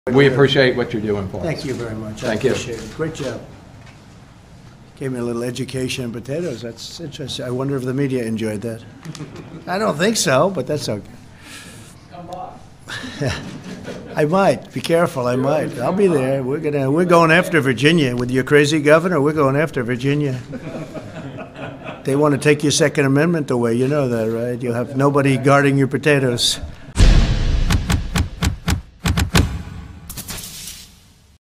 We appreciate what you're doing for us. Thank you very much. Thank you. I appreciate it. Great job. Gave me a little education on potatoes. That's interesting. I wonder if the media enjoyed that. I don't think so, but that's okay. I might. Be careful. I might. I'll be there. We're going after Virginia with your crazy governor. We're going after Virginia. They want to take your Second Amendment away. You know that, right? You'll have nobody guarding your potatoes.